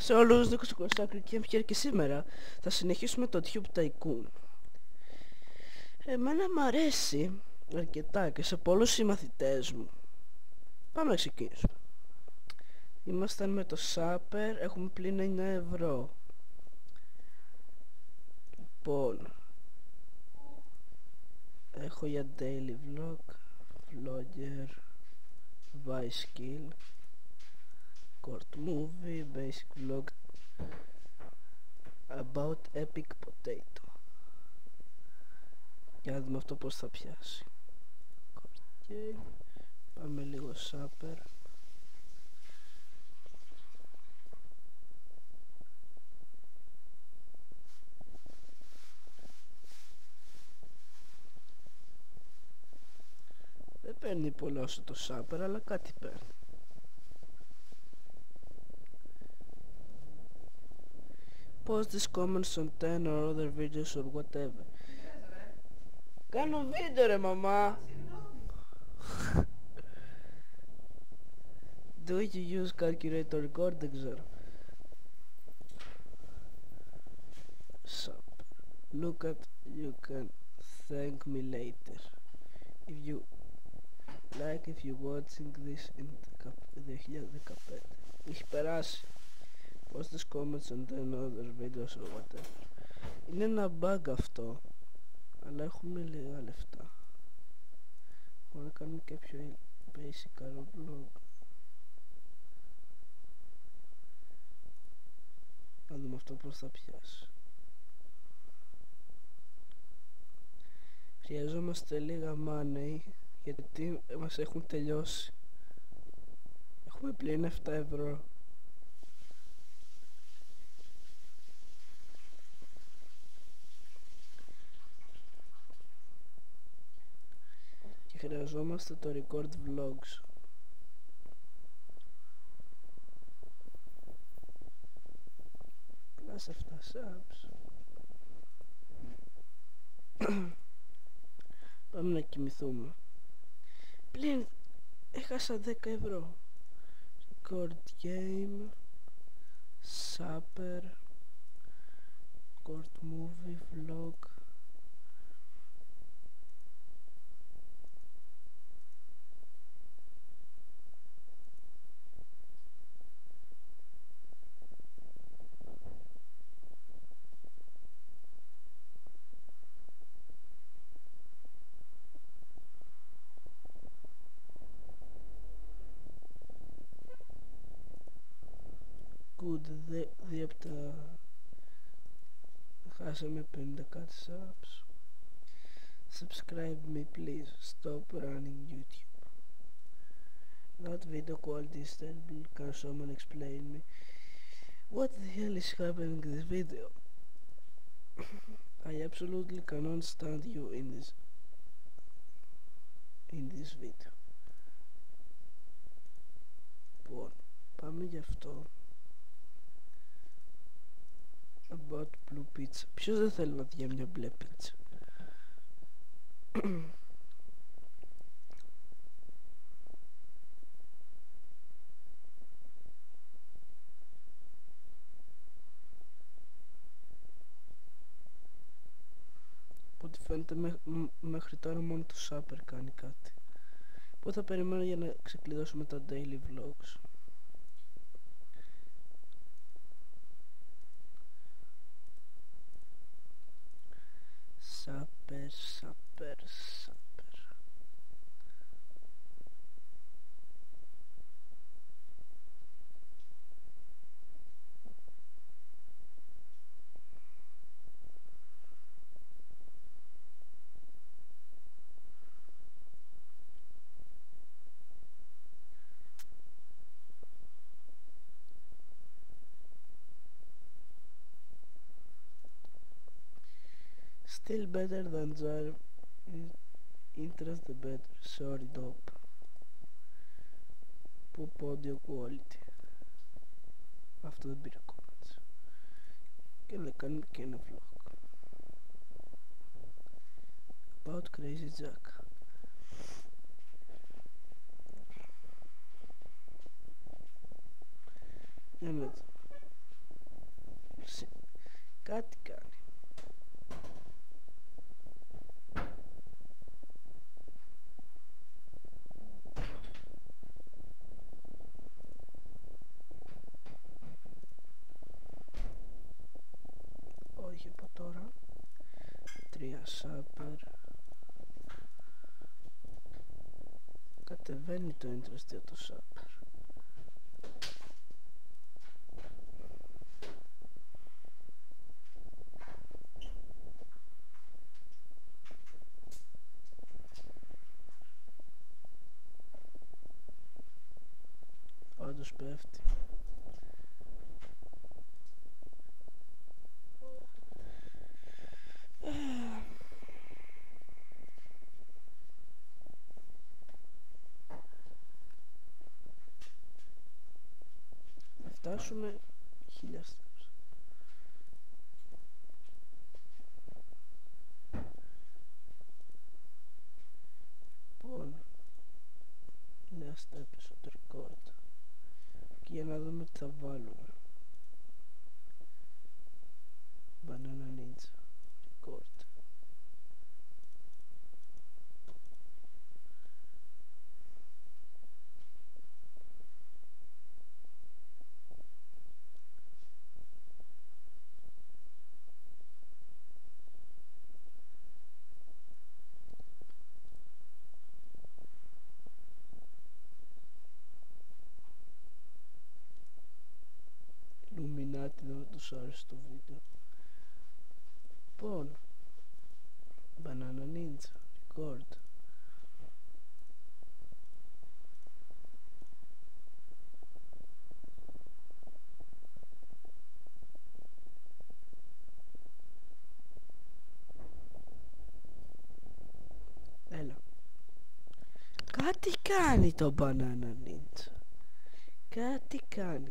σε όλους, Νίκος Κωστάκρη και σήμερα θα συνεχίσουμε το Tube Tycoon. Εμένα μ' αρέσει αρκετά και σε πολλούς συμμαθητές μου. Πάμε να ξεκινήσουμε. Ήμασταν με το Σάπερ, έχουμε πλην 9 ευρώ. Λοιπόν, έχω για daily vlog, vlogger, vice skill, court movie, basic vlog about epic potato. Για να δούμε αυτό πως θα πιάσει. Court game. Πάμε λίγο Σάπερ. Δεν παίρνει πολλά όσο το Σάπερ, αλλά κάτι παίρνει. Post this comments on 10 or other videos or whatever. Κάνω βίντεο ρε μαμά. Do you use calculator record? Δεν ξέρω. Sub. Look at you can thank me later. If you like, if you watching this in 2015. Έχει περάσει. Post this comments on 10 other videos or whatever. Είναι ένα bug αυτό. Αλλά έχουμε λίγα λεφτά. Μπορούμε να κάνουμε και πιο basic vlog. Να δούμε αυτό πως θα πιάσει. Χρειαζόμαστε λίγα money γιατί μας έχουν τελειώσει. Έχουμε πλην 7 ευρώ. Και χρειαζόμαστε το record vlogs. Plus 7 subs. Πάμε να κοιμηθούμε. Πλην έχασα 10 ευρώ. Record game, Supper, Court movie, vlog. Good, δύο από τα... Χάσαμε 50 κάτι subs. Subscribe me please. Stop running YouTube. That video quality is terrible. Can someone explain me what the hell is happening in this video? I absolutely cannot stand you in this video. Λοιπόν, πάμε γι' αυτό. About blue pizza. Ποιος δεν θέλει να δει μια μπλε πίτσα? Ό,τι φαίνεται μέχρι τώρα μόνο το Σάπερ κάνει κάτι. Οπότε θα περιμένω για να ξεκλειδώσουμε τα daily vlogs. Σάπερ, Σάπερ, Σάπερ. Still better than Jar. Interest the better. Sorry dope. Poop audio quality. Αυτό δεν πήρε comments. Και να κάνουμε και ένα vlog about Crazy Jack. Για να δω. Κάτι κάνει. Όχι από τώρα. 3 σάπερ. Κατεβαίνει το interest για το σάπερ. Όντως πέφτει. Θα φτάσουμε 1000 steps. Λοιπόν, 1000 steps το record. Και για να δούμε τι θα βάλουμε. Banana Ninja record. Illuminati δεν τους άρεσε το βίντεο. Λοιπόν, Banana Ninja record. Έλα. Κάτι κάνει το Banana Ninja. Κάτι κάνει.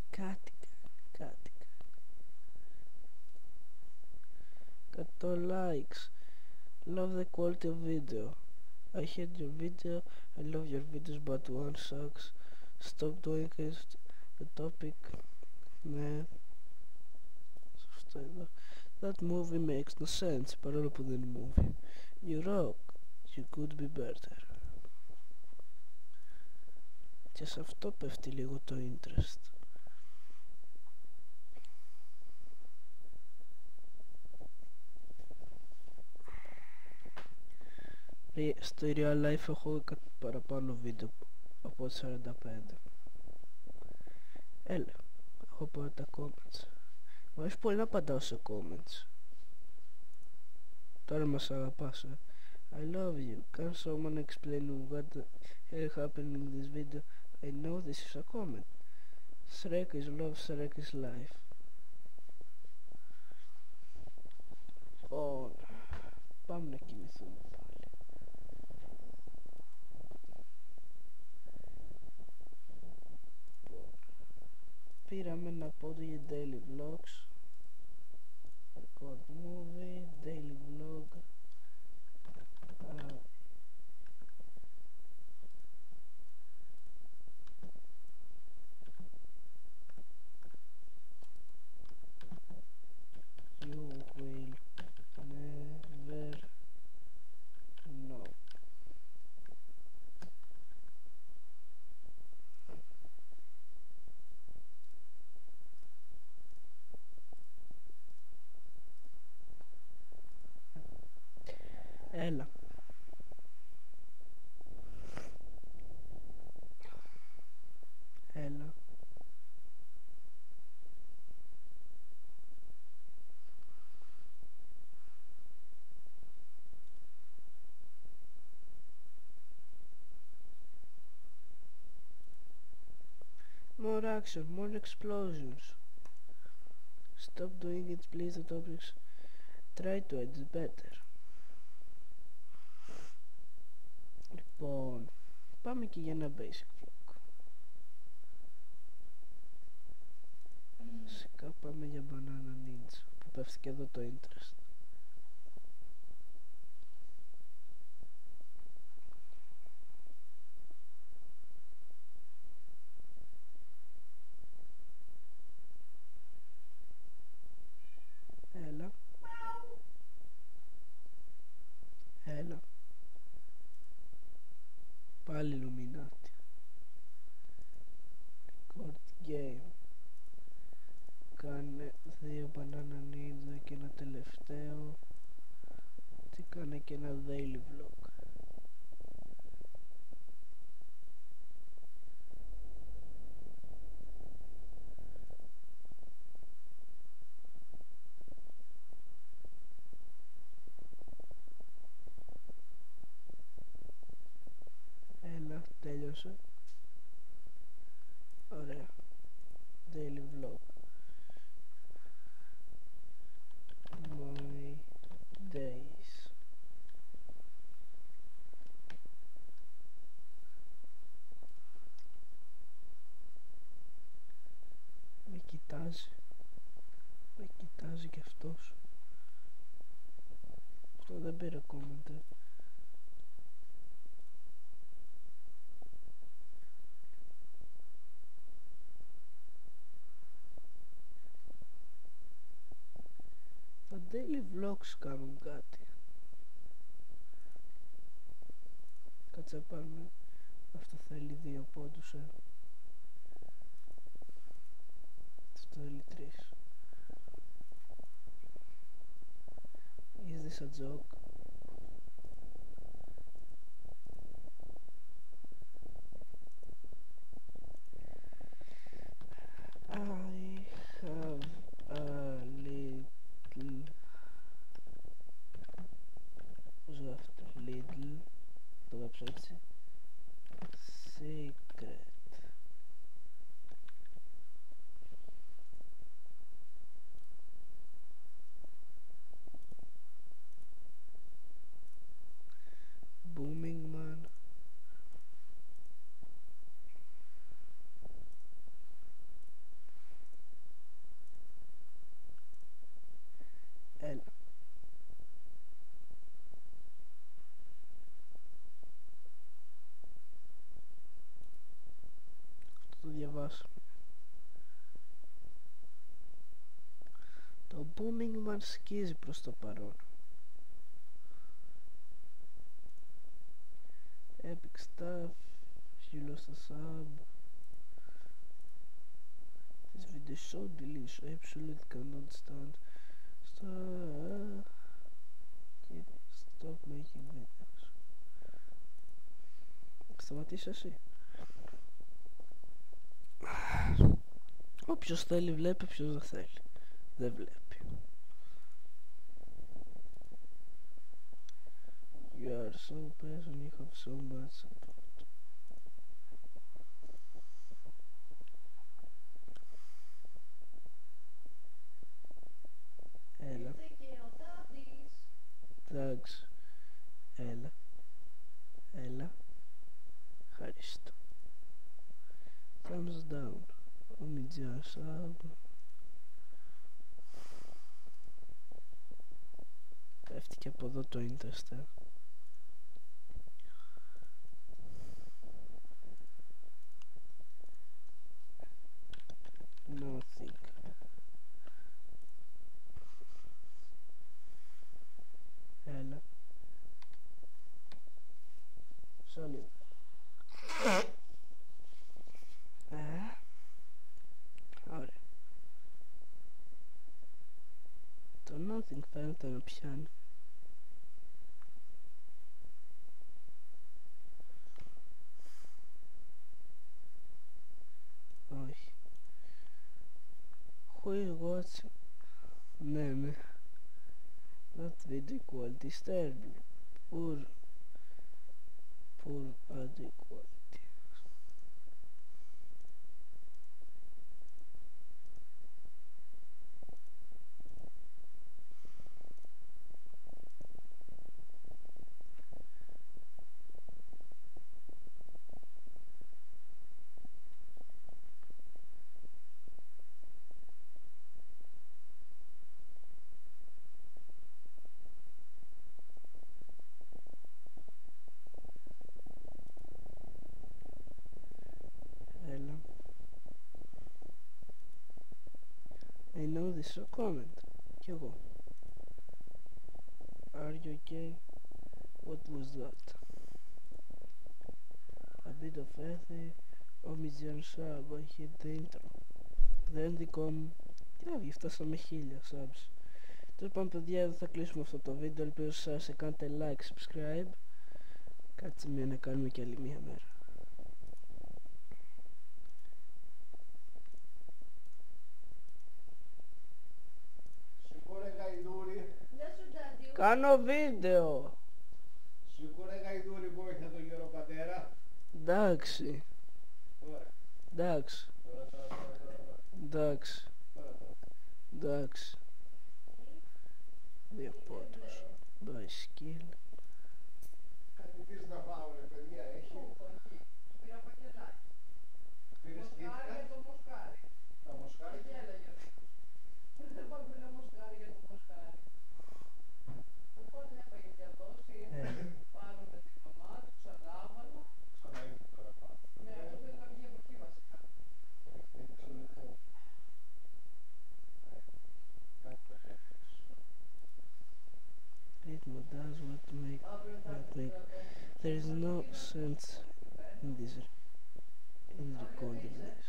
100 likes. Love the quality of video. I hate your video. I love your videos but one sucks. Stop doing it. The topic. Ναι. Σωστό εδώ. That movie makes no sense. Παρόλο που δεν είναι movie. You rock. You could be better. Και σε αυτό πέφτει λίγο το interest. Στο real life έχω παραπάνω βίντεο από 45. Έλα, έχω πάρει τα comments. Μου αρέσει πολύ να απαντάω σε comments. Τώρα μας αγαπάς. I love you. Can someone explain what the hell happened in this video? I know this is a comment. Shrek is love, Shrek is life. Oh, πάμε να κοιμηθούμε πάλι. Πήραμε ένα πόντο για daily vlogs. Record movie, daily vlog. You will never know. Έλα. Έλα. More action, more explosions. Stop doing it, please. The topics. Try to edit better. Λοιπόν, πάμε και για ένα basic vlog. Φυσικά πάμε για Banana Ninja που πέφτει και εδώ το interest. Έλα. και ένα daily vlog. Έλα, τέλειωσε. Ωραία. Daily vlog. My days. Με κοιτάζει κι αυτός. Αυτό δεν πήρε comment. Τα daily vlogs κάνουν κάτι. Κάτσε πάμε. Αυτό θέλει 2 πόντους, Αυτό θέλει 3. Is this a joke? I have a little, πώς γράφεται, little, το γράψω έτσι, secret. Booming man. Έλα. Το διαβάσω. Το booming man σκίζει προς το παρόν. Epic stuff. You lost a sub. This video is so delicious. I absolutely cannot stand. Stop making videos. Σταματήσω εσύ. Όποιος θέλει βλέπει, όποιος δεν θέλει δεν βλέπει. You are so patient, you have so much support. Έλα. Thanks. Έλα. Ευχαριστώ. Thumbs down. Ομιτζιά sub. Πέφτει και από εδώ το interest. Nothing. Έλα. Sorry. Ωραία. Το nothing φαίνεται να πιάνει. Όχι. Who is watching? Ναι. That video quality is terrible. Poor audio quality. I know this comment. Κι εγώ. Are you okay? What was that? A bit of ethic. Omidjan sub. I hit the intro. The endicom. Τι άβγει, φτάσαμε 1000 subs. Λοιπόν παιδιά, εδώ θα κλείσουμε αυτό το βίντεο. Ελπίζω σας κάνετε like, subscribe. Κάτσε μία να κάνουμε και άλλη μία μέρα. Σηκώρε γαϊδούρι. Κάνω βίντεο. Σηκώρε γαϊδούρι, βοήθεια τον γέρο πατέρα. Εντάξει. Τώρα, Εντάξει. τώρα. Εντάξει. Τώρα. Εντάξει. Δύο πόντους. Μπαϊσκύλ. Κάτι πεις να πάω ρε παιδιά, έχει. Πήρα πακελάκι. Πήρες Μοσχάρι για το μοσχάρι. τα μοσχάρι. Τι έλεγε ο Νίκος. Δεν πάω πήρα μοσχάρι για το μοσχάρι. Οπότε έπαγε και αυτός, ήρθε πάνω με τη μαμά του, ξανάβαλα. Ξανά ήρθε τώρα πάνω. Ναι, αυτό θέλει να βγει από εκεί βασικά. Rhythm does what make. Αύριο θα έρθει το κρατό. There is no sense in this in recording this.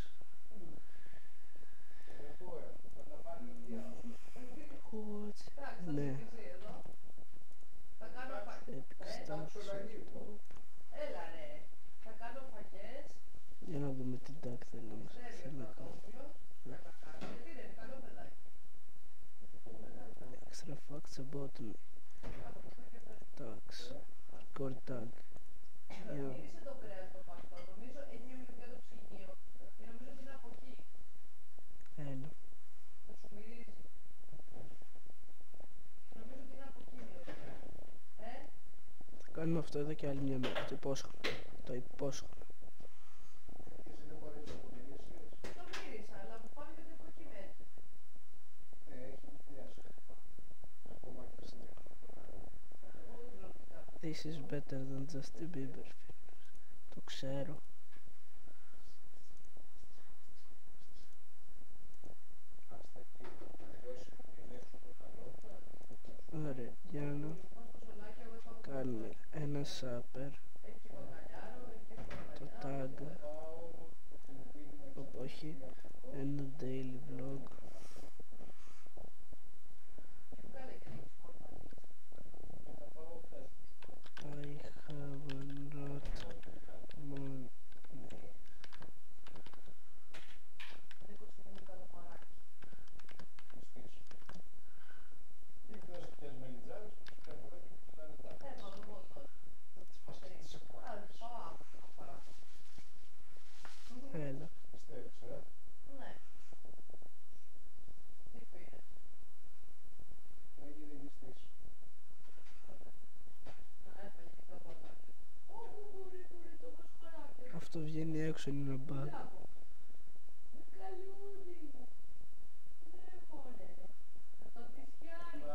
What? Εντάξει, θα Ναι. είσαι εδώ. Θα κάνω φαγές. Epic Stars Top. Έλα ρε. Θα κάνω φαγές. Για να δούμε τι tag θέλουμε. Θέλει ο Παπαδόπουλος. Θα τα κάνω. Γιατί δεν είναι καλό παιδάκι. Extra facts about me. Tags. Core tag. Για Μύρισε το κρέας το παστό. Νομίζω έχει μια μυρωδιά το ψυγείο. Και νομίζω ότι είναι από εκεί. έλα. Θα σου μυρίζει. Νομίζω ότι είναι από εκεί η μυρωδιά. Θα κάνουμε αυτό εδώ και άλλη μια μέρα. Το υπόσχομαι. Το υπόσχομαι. Το μύρισα, αλλά από πάνω γιατί από εκεί μένει. Εγώ δεν ξέρω τι κάνω. This is better than Justin Bieber. Το ξέρω. Ωραία, για να Ως το σολάκι εγώ είπα από κάνουμε ένα σάπερ. έχει και μπακαλιάρο, έχει και Το μπακαλιάρο. tag. Όχι. Ένα daily vlog. Μου κάνε και λίγες κορμάνες. I have not money. Δεν κοστίζει το καλαμαράκι. Έβαλα εγώ τώρα. Α, δεν πάω αύριο να πάρω. Έλα. Ναι. Τι πήρε. Να έφαγε και τα μωράκια. Ω, μπορεί το μοσχαράκι. Αυτό βγαίνει έξω, είναι ένα bug. Μπράβο. Καλούνι. Ναι, μωρέ. Θα το πιάνει.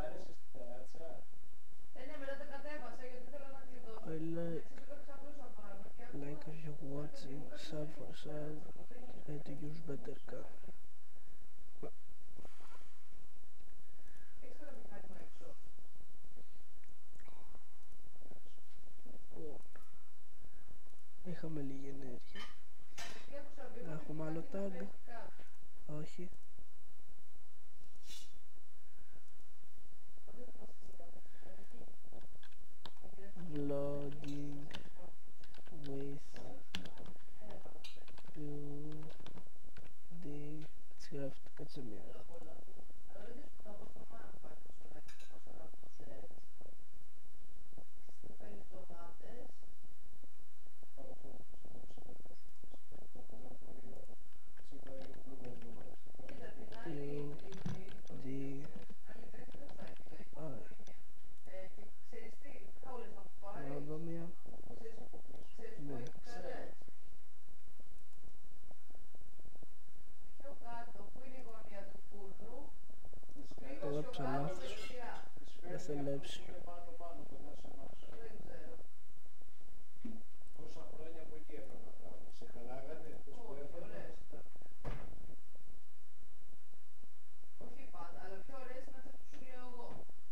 Ναι, μετά τα κατέβασα γιατί ήθελα να κλειδώσω. I like, Ξύπνησα ξαπλώσα πάνω και like if you're watching, sub for sub, try to use better camera. έχεις κανένα μηχάνημα έξω. Είχαμε λίγη ενέργεια. Γιατί άκουσα βήμα και Έχουμε άλλο κάτι tag. δεν έχει κάνει. Όχι. Vlogging with beauty. Τσιράφτο, κάτσε μία. Αλλά δεν δεις που θα πω στο μάνα πάει το σολάκι το πας να το ξέρεις. Παίρνεις ντομάτες. Κοίτα την άλλη Beauty. άλλη τρίτη δεν θα έχει. Και ξέρεις τι, όλες θα μου πάρει. Να δω μία. Ξέρεις που Ναι. έχει καρές. Πιο κάτω που είναι η γωνία του φούρνου. Το Λίγο έγραψα πιο κάτω λάθος. δεξιά. Δεν θέλω έψιλο. Δεν ξέρω. Πόσα χρόνια από εκεί έπρεπε να σε χαλάγανε, αυτές που Όχι, έφεραν. ωραίες ήταν. Όχι πάντα, αλλά πιο ωραίες είναι αυτές που σου λέω εγώ.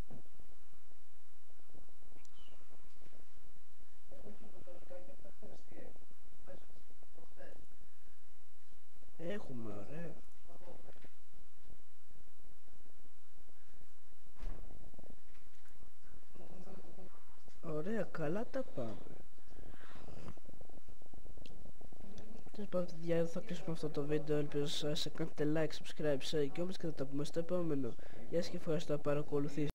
Όχι μποτανικά και αυτά χθες τι έκανε. Προχθές. Έχουμε, ωραία. Θα πω. τα πάμε. Τέλος πάντων, παιδιά, εδώ θα κλείσουμε αυτό το βίντεο. Ελπίζω σας κάνετε like, subscribe, share και όμως και θα τα πούμε στο επόμενο. Γεια σας και ευχαριστώ να παρακολουθήσετε.